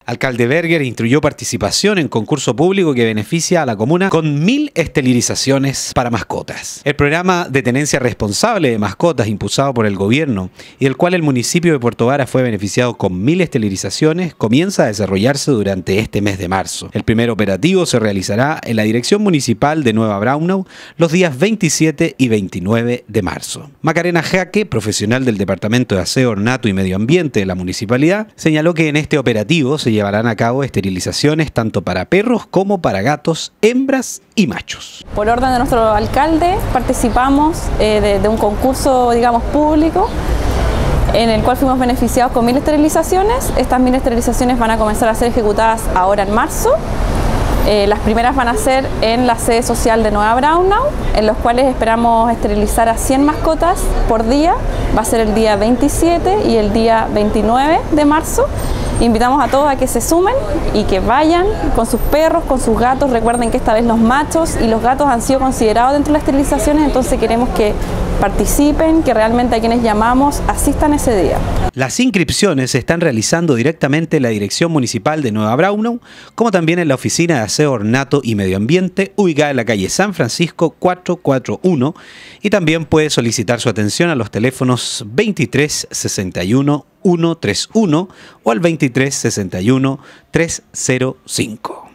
Alcalde Berger instruyó participación en concurso público que beneficia a la comuna con 1000 esterilizaciones para mascotas. El programa de tenencia responsable de mascotas impulsado por el gobierno y del cual el municipio de Puerto Varas fue beneficiado con 1000 esterilizaciones comienza a desarrollarse durante este mes de marzo. El primer operativo se realizará en la Dirección Municipal de Nueva Braunau los días 27 y 29 de marzo. Macarena Jaque, profesional del Departamento de Aseo, Ornato y Medio Ambiente de la municipalidad, señaló que en este operativo se llevarán a cabo esterilizaciones tanto para perros como para gatos, hembras y machos. Por orden de nuestro alcalde participamos de un concurso, digamos, público en el cual fuimos beneficiados con 1000 esterilizaciones. Estas 1000 esterilizaciones van a comenzar a ser ejecutadas ahora en marzo. Las primeras van a ser en la sede social de Nueva Braunau, en los cuales esperamos esterilizar a 100 mascotas por día. Va a ser el día 27 y el día 29 de marzo. Invitamos a todos a que se sumen y que vayan con sus perros, con sus gatos. Recuerden que esta vez los machos y los gatos han sido considerados dentro de las esterilizaciones, entonces queremos que participen, que realmente a quienes llamamos asistan ese día. Las inscripciones se están realizando directamente en la Dirección Municipal de Nueva Braunau, como también en la Oficina de Aseo, Ornato y Medio Ambiente, ubicada en la calle San Francisco 441, y también puede solicitar su atención a los teléfonos 23 61 131 o al 23 61 305.